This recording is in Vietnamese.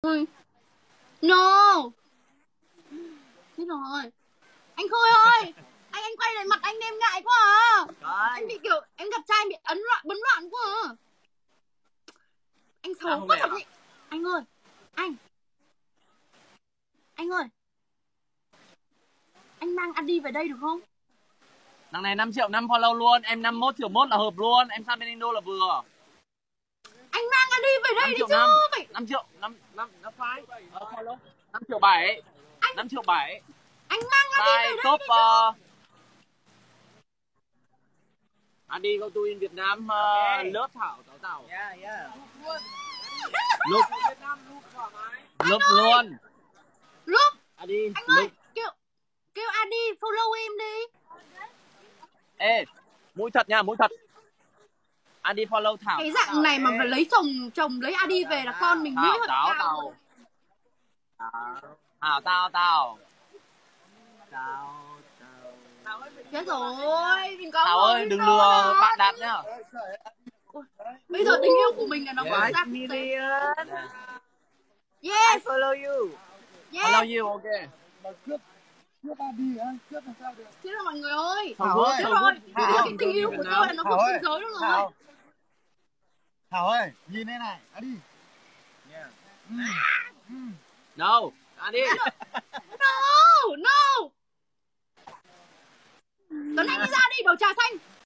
Ui, no. Biết rồi. Anh Khôi ơi, anh quay lại mặt anh em ngại quá à. Anh bị kiểu em gặp trai bị ấn loạn bấn loạn quá à. Anh xấu quá thật ý. Anh ơi, anh ơi, anh mang Adi về đây được không? Đằng này 5 triệu 5 follow luôn, em 51 triệu 1 là hợp luôn, em sang bên Indo là vừa. Anh mang Adi về đây đi chứ. 5 triệu 5 follow. 5 triệu 7. 5 triệu 7. Anh mang Adi về đây top, đi chứ. Adi go to in Việt Nam, lớp Thảo Tảo. Lúc luôn. Lúc. Adi, anh ơi, kêu Adi follow em đi. Ê, mũi thật nha, mũi thật. Adi follow Thảo. Cái dạng này mà phải lấy chồng lấy Adi về là con mình mũi thật cao. Tao. Chết rồi, mình có Thảo ơi, đừng lừa bạn Đạt nhá. Bây giờ tình yêu của mình là nó bỏ ra. Yes. I follow you. Yes. Follow you, okay. Cướp Adi á, cướp làm sao được? Thế là mọi người ơi. Thảo ơi, chết rồi. Cái tình yêu của tôi là nó vượt biên giới luôn rồi. Thảo ơi, nhìn đây này, Adi. No, Adi. No. Tuấn Anh đi ra đi, bầu trà xanh.